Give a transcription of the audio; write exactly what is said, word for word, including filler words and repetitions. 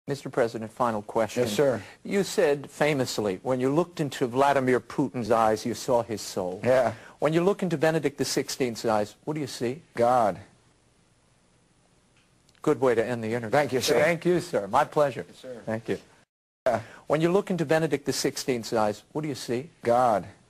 Mister President, final question. Yes, sir. You said famously, when you looked into Vladimir Putin's eyes, you saw his soul. Yeah. When you look into Benedict the sixteenth's eyes, what do you see? God. Good way to end the interview. Thank you, sir. Thank you, sir. My pleasure. Yes, sir. Thank you. Yeah. When you look into Benedict the sixteenth's eyes, what do you see? God.